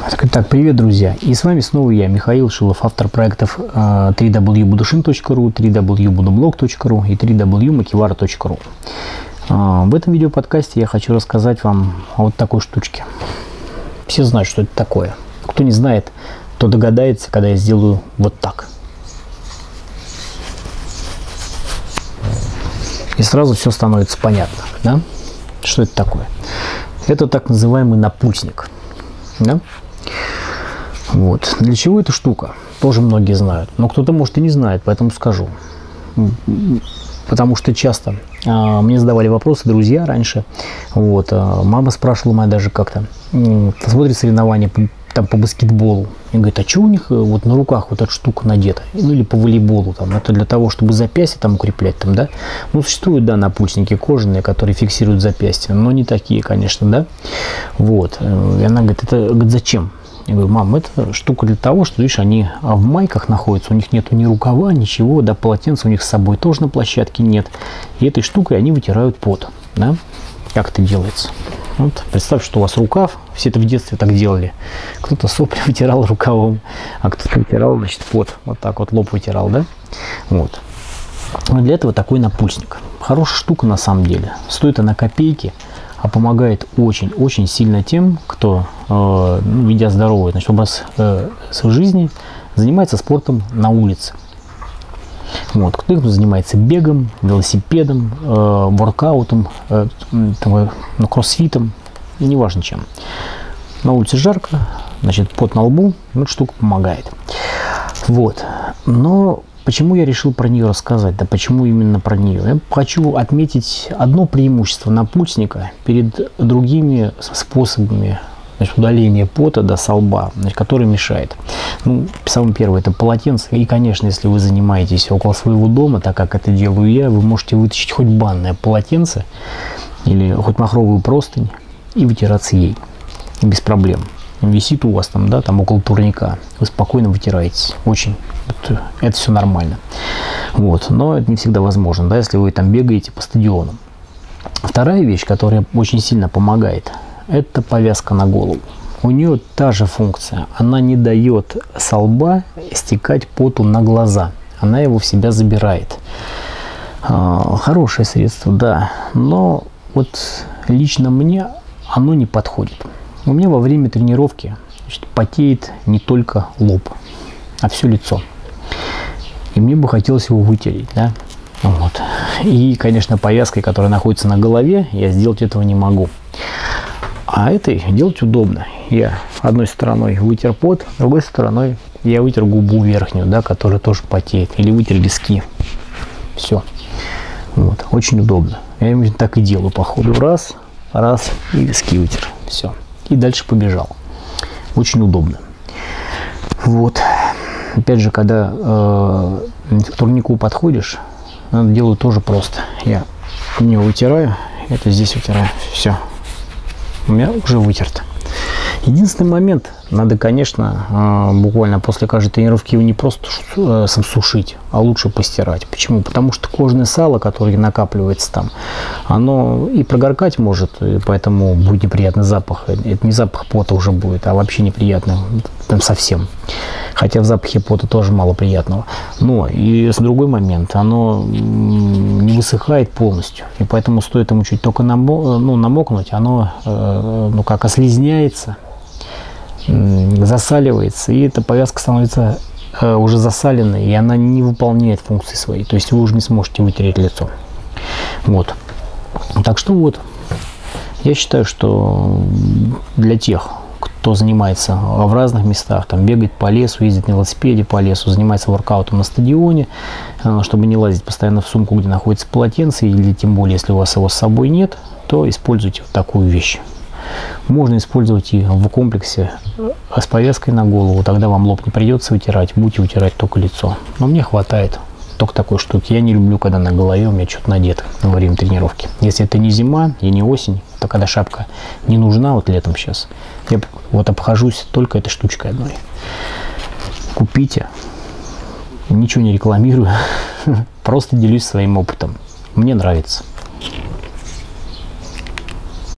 Так, привет, друзья! И с вами снова я, Михаил Шилов, автор проектов www.budushin.ru, www.budublog.ru и www.makivara.ru. В этом видеоподкасте я хочу рассказать вам о вот такой штучке. Все знают, что это такое. Кто не знает, то догадается, когда я сделаю вот так. И сразу все становится понятно, да? Что это такое? Это так называемый напульсник. Да? Вот. Для чего эта штука? Тоже многие знают. Но кто-то, может, и не знает, поэтому скажу. Потому что часто мне задавали вопросы друзья раньше. Вот. Мама спрашивала моя даже как-то. Смотрит соревнования там по баскетболу. И говорит, а что у них вот на руках вот эта штука надета? Ну или по волейболу. Там. Это для того, чтобы запястье там укреплять. Там, да? Ну, существуют, да, напульсники кожаные, которые фиксируют запястье. Но не такие, конечно, да. Вот. И она говорит, это говорит, зачем? Я говорю, мам, это штука для того, что, видишь, они в майках находятся, у них нету ни рукава, ничего, да, полотенца у них с собой тоже на площадке нет. И этой штукой они вытирают пот, да. Как это делается? Вот, представь, что у вас рукав, все это в детстве так делали. Кто-то сопли вытирал рукавом, а кто-то вытирал, значит, пот. Вот так вот лоб вытирал, да? Вот. Но для этого такой напульсник. Хорошая штука на самом деле. Стоит она копейки, а помогает очень-очень сильно тем, кто, ведя здоровый, значит, образ жизни, занимается спортом на улице. Вот. Кто занимается бегом, велосипедом, воркаутом, кроссфитом, и неважно чем. На улице жарко, значит, пот на лбу, эта штука помогает. Вот. Но почему я решил про нее рассказать? Да почему именно про нее? Я хочу отметить одно преимущество напульсника перед другими способами, значит, удаления пота со лба, значит, который мешает. Ну, самое первое, это полотенце. И, конечно, если вы занимаетесь около своего дома, так как это делаю я, вы можете вытащить хоть банное полотенце или хоть махровую простынь и вытираться ей без проблем. Висит у вас там, да, там около турника, вы спокойно вытираетесь. Очень, это все нормально. Вот, но это не всегда возможно, да, если вы там бегаете по стадионам. Вторая вещь, которая очень сильно помогает, это повязка на голову. У нее та же функция. Она не дает со лба стекать поту на глаза. Она его в себя забирает. Хорошее средство, да. Но вот лично мне оно не подходит. У меня во время тренировки, значит, потеет не только лоб, а все лицо. И мне бы хотелось его вытереть, да. Вот. И, конечно, повязкой, которая находится на голове, я сделать этого не могу. А этой делать удобно. Я одной стороной вытер пот, другой стороной я вытер губу верхнюю, да, которая тоже потеет. Или вытер виски. Все. Вот. Очень удобно. Я именно так и делаю по ходу. Раз, и виски вытер. Все. И дальше побежал. Очень удобно. Вот. Опять же, когда к турнику подходишь, делаю тоже просто. Я у него вытираю, это здесь вытираю. Все. У меня уже вытерто. Единственный момент, надо, конечно, буквально после каждой тренировки его не просто сушить, а лучше постирать. Почему? Потому что кожное сало, которое накапливается там, оно и прогоркать может, и поэтому будет неприятный запах. Это не запах пота уже будет, а вообще неприятный там совсем. Хотя в запахе пота тоже мало приятного. Но и с другой момент, оно не высыхает полностью. И поэтому стоит ему чуть только намокнуть, оно как ослизняется, засаливается, и эта повязка становится уже засаленной, и она не выполняет функции своей. То есть вы уже не сможете вытереть лицо. Вот. Так что вот, я считаю, что для тех, кто занимается в разных местах, там бегает по лесу, ездит на велосипеде по лесу, занимается воркаутом на стадионе, чтобы не лазить постоянно в сумку, где находится полотенце, или тем более, если у вас его с собой нет, то используйте вот такую вещь. Можно использовать и в комплексе с повязкой на голову, тогда вам лоб не придется вытирать, будете вытирать только лицо. Но мне хватает только такой штуки. Я не люблю, когда на голове у меня что-то надето во время тренировки. Если это не зима и не осень, то когда шапка не нужна, вот летом сейчас, я вот обхожусь только этой штучкой одной. Купите. Ничего не рекламирую, просто делюсь своим опытом. Мне нравится.